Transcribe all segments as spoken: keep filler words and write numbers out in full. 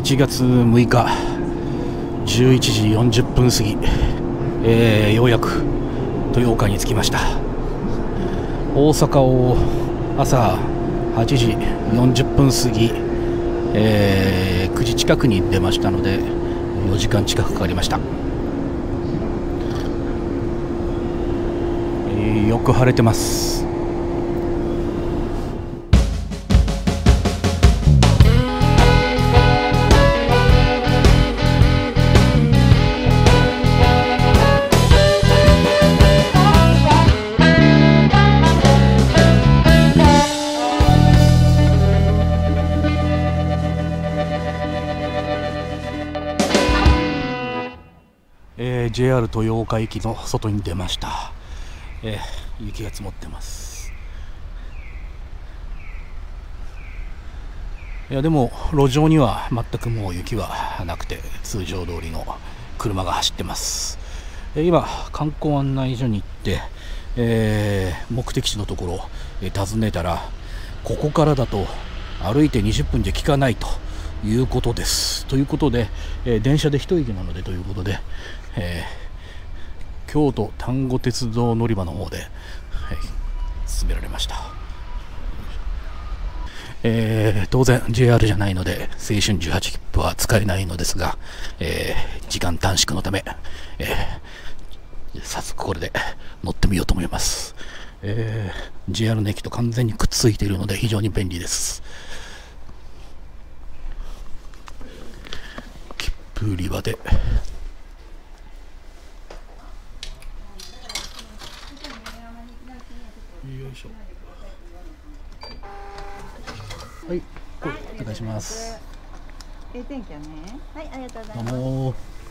ちがつむいかじゅういちじよんじゅっぷん過ぎ、えー、ようやく豊岡に着きました。大阪を朝はちじよんじゅっぷん過ぎ、えー、くじ近くに出ましたのでよじかん近くかかりました。えー、よく晴れてます。えー、ジェイアール 豊岡駅の外に出ました。えー、雪が積もってます。いやでも路上には全くもう雪はなくて通常通りの車が走ってます。えー、今観光案内所に行って、えー、目的地のところ、えー、尋ねたらここからだと歩いてにじゅっぷんじゃ効かないということです。ということで、えー、電車で一駅なのでということで、えー、京都丹後鉄道乗り場の方で、はい、進められました。えー、当然 ジェイアール じゃないので青春じゅうはち切符は使えないのですが、えー、時間短縮のため、えー、早速これで乗ってみようと思います。えー、ジェイアール の駅と完全にくっついているので非常に便利です。切符売り場でよいしょ。はい、お願いします。 ええ天気やね。はい、ありがとうございどうます。 も。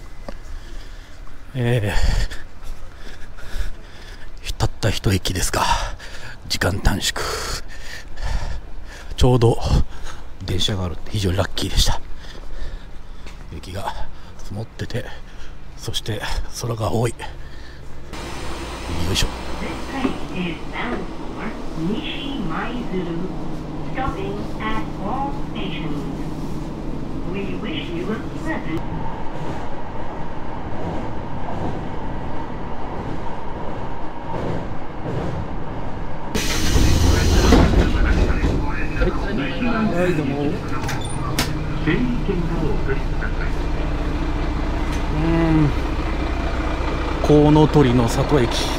えー、たった一駅ですが時間短縮。ちょうど電車があるって非常にラッキーでした。雪が積もってて、そして空が青い。よいしょ。はい、どうも。うーん、コウノトリの里駅。す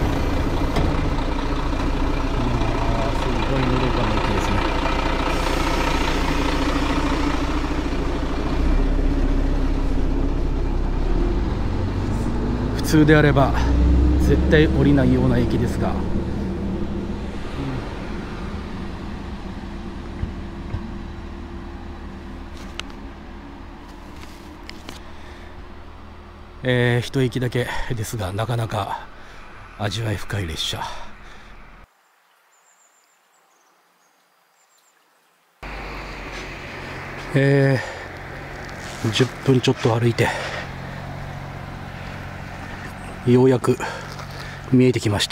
ごいのどかな駅ですね。普通であれば絶対降りないような駅ですが、えー、一駅だけですがなかなか味わい深い列車。えー、じゅっぷんちょっと歩いてようやく見えてきました。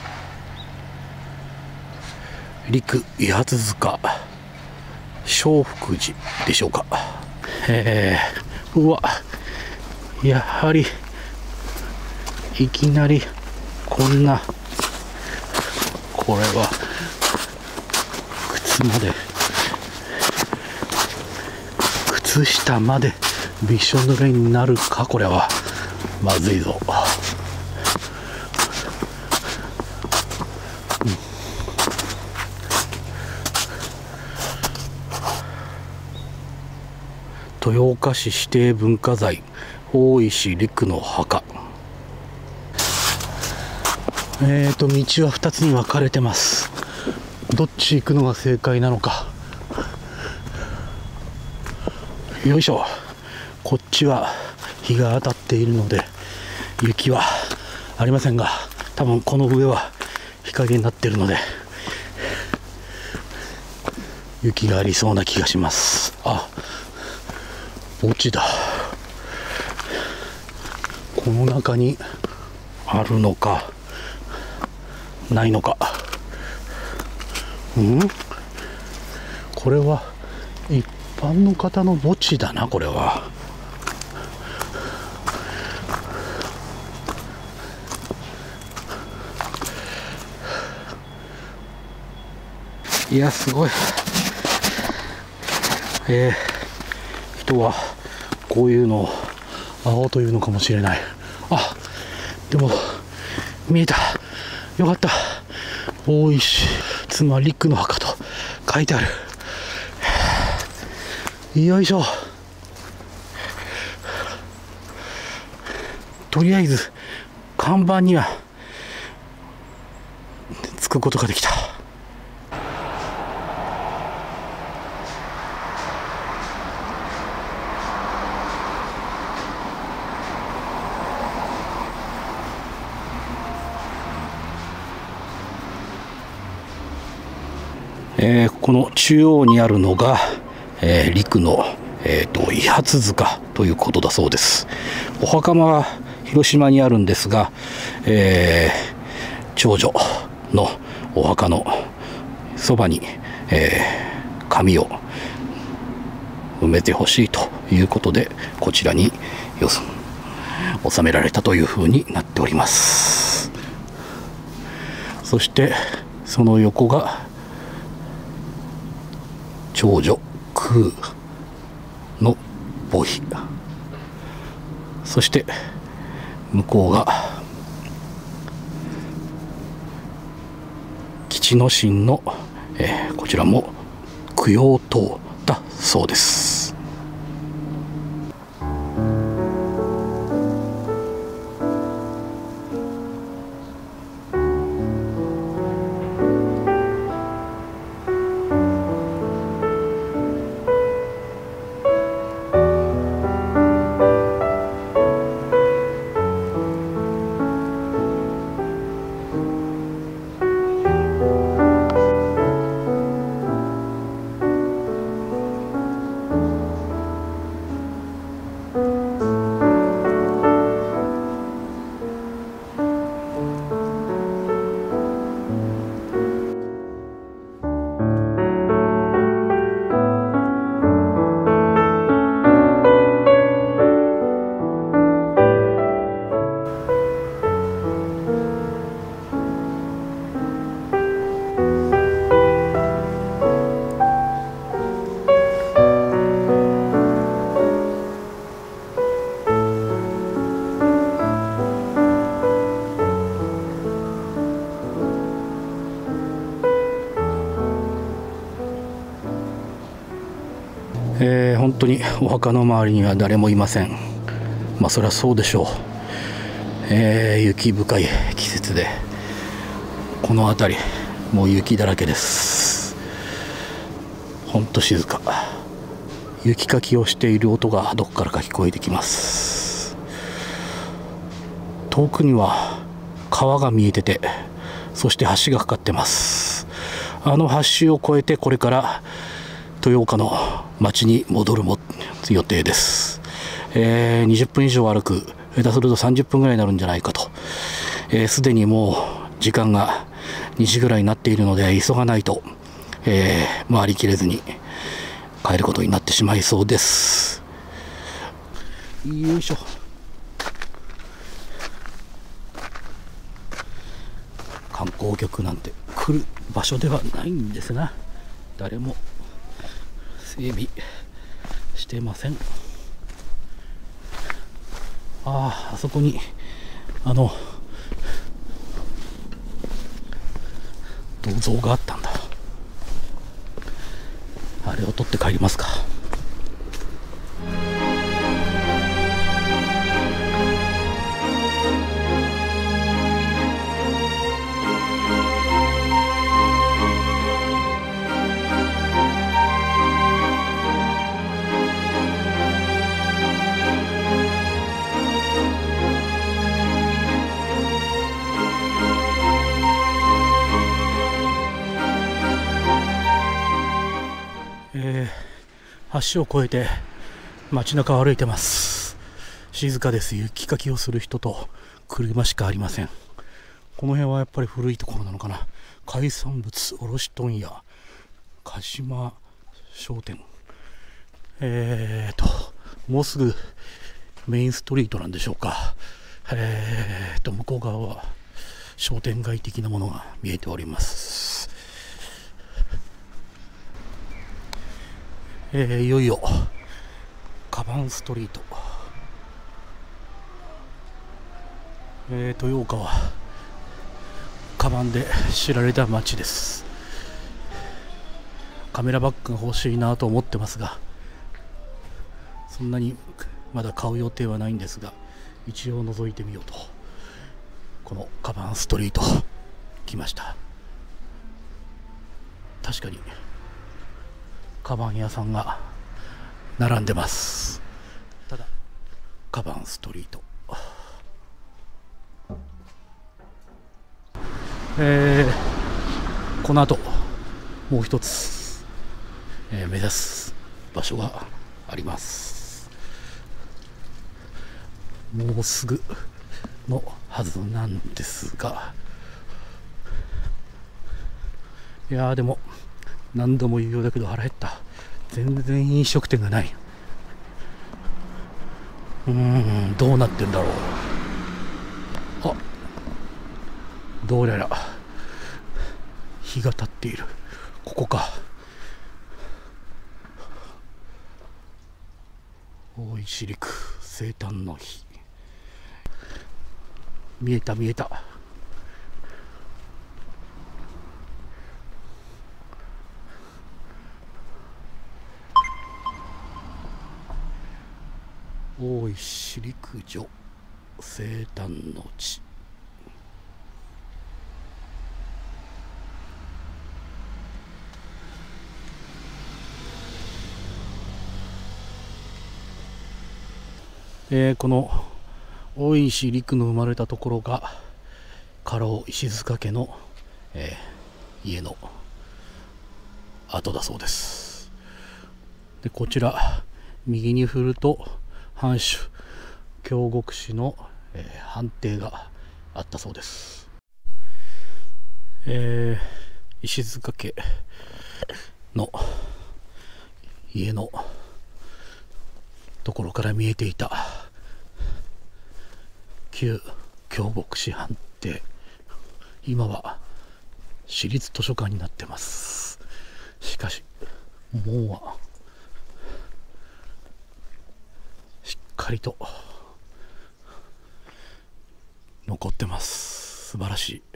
陸八幡塚正福寺でしょうか。えー、うわ、やはりいきなりこんな、これは靴まで靴下までびしょ濡れになるか。これはまずいぞ。うん、豊岡市指定文化財大石陸の墓。えーと道はふたつに分かれてます。どっち行くのが正解なのか。よいしょ。こっちは日が当たっているので雪はありませんが、多分この上は日陰になっているので雪がありそうな気がします。あ、墓地だ。この中にあるのかないのか。うん、これは一般の方の墓地だな、これは。いや、すごい。えー、人はこういうのを青というのかもしれない。あ、でも見えた。よかった。大石妻陸の墓と書いてある。よいしょ。とりあえず看板にはつくことができた。えー、この中央にあるのが、えー、陸の、えーと、伊八塚ということだそうです。お墓は広島にあるんですが、えー、長女のお墓のそばに、えー、紙を埋めてほしいということで、こちらに収められたというふうになっております。そしてその横が長女空の墓碑、そして向こうが吉之進の、えー、こちらも供養塔だそうです。えー、本当にお墓の周りには誰もいません。まあそりゃそうでしょう。えー、雪深い季節でこの辺りもう雪だらけです。ほんと静か。雪かきをしている音がどこからか聞こえてきます。遠くには川が見えてて、そして橋がかかってます。あの橋を越えてこれから豊岡の町に戻るも予定です。えー、にじゅっぷん以上歩く、下手するとさんじゅっぷんぐらいになるんじゃないかと。す、えー、でにもう時間がにじぐらいになっているので急がないと、えー、回りきれずに帰ることになってしまいそうです。よいしょ。観光客なんて来る場所ではないんですが、誰も整備してません。ああ、あそこにあの銅像があったんだ。あれを取って帰りますか。えー、橋を越えて街中を歩いてます。静かです。雪かきをする人と車しかありません。この辺はやっぱり古いところなのかな。海産物卸問屋鹿島商店えーともうすぐメインストリートなんでしょうか。えーと向こう側は商店街的なものが見えております。えー、いよいよカバンストリート、えー、豊岡はカバンで知られた街です。カメラバッグが欲しいなと思ってますが、そんなにまだ買う予定はないんですが、一応覗いてみようとこのカバンストリート来ました。確かにカバン屋さんが並んでます。ただカバンストリート、えー、この後もう一つ、えー、目指す場所があります。もうすぐのはずなんですが、いやーでも何度も言うようだけど腹減った。全然飲食店がない。うーん、どうなってんだろう。あ、どうやら日が経っている。ここか。大石陸生誕の日、見えた見えた。大石陸女生誕の地、えー、この大石陸の生まれたところが家老石塚家の、えー、家の跡だそうです。でこちら右に振ると藩主京極氏の、えー、藩邸があったそうです。えー、石塚家の家のところから見えていた旧京極氏藩邸、今は私立図書館になってます。しかし門はしっかりと残ってます。素晴らしい。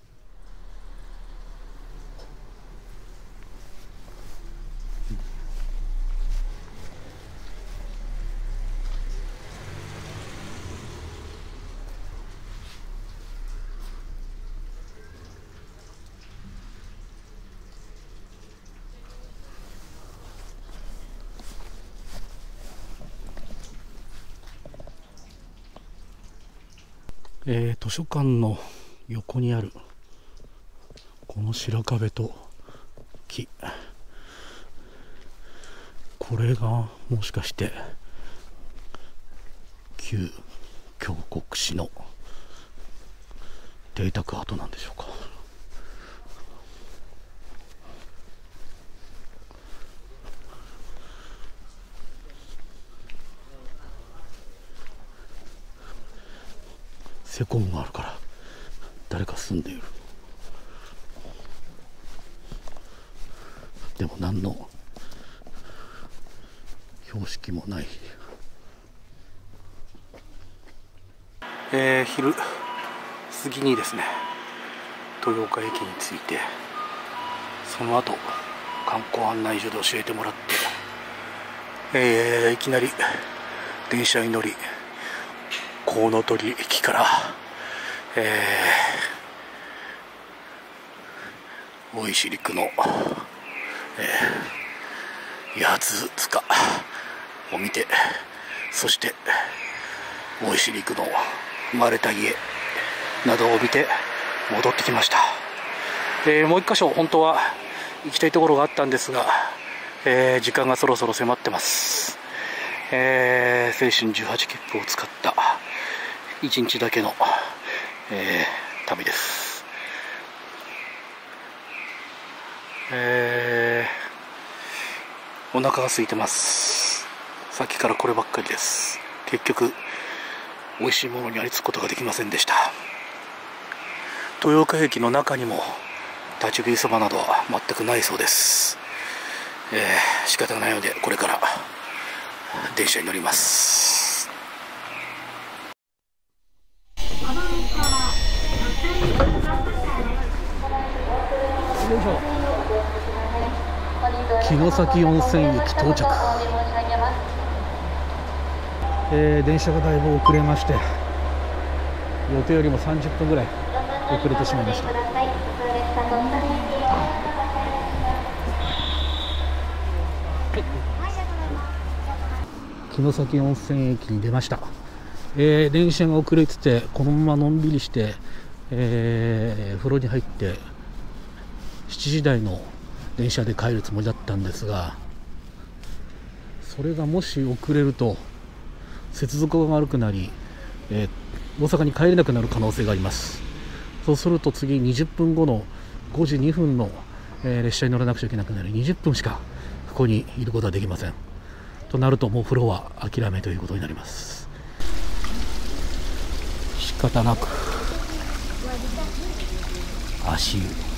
えー、図書館の横にあるこの白壁と木、これがもしかして旧京極氏の邸宅跡なんでしょうか。セコムがあるから誰か住んでいる。でも何の標識もない。えー、昼過ぎにですね豊岡駅に着いて、その後観光案内所で教えてもらって、えー、いきなり電車に乗りコウノトリ駅から、えー、大石陸の、えー、八つ塚を見て、そして大石陸の生まれた家などを見て戻ってきました。えー、もう一箇所本当は行きたいところがあったんですが、えー、時間がそろそろ迫ってます。えー、青春じゅうはち切符を使ったいちにちだけの、えー、旅です。えー、お腹が空いてます。 さっきからこればっかりです。結局美味しいものにありつくことができませんでした。豊岡駅の中にも立ち食いそばなどは全くないそうです。えー、仕方がないのでこれから電車に乗ります。よいしょ。城崎温泉駅到着。えー、電車がだいぶ遅れまして、予定よりもさんじゅっぷんぐらい遅れてしまいました。城崎温泉駅に出ました。えー、電車が遅れてて、このままのんびりして、えー、風呂に入ってしちじ台の電車で帰るつもりだったんですが、それがもし遅れると接続が悪くなり、えー、大阪に帰れなくなる可能性があります。そうすると次にじゅっぷんごのごじにふんの、えー、列車に乗らなくちゃいけなくなり、にじゅっぷんしかここにいることはできません。となるともう風呂は諦めということになります。仕方なく足湯。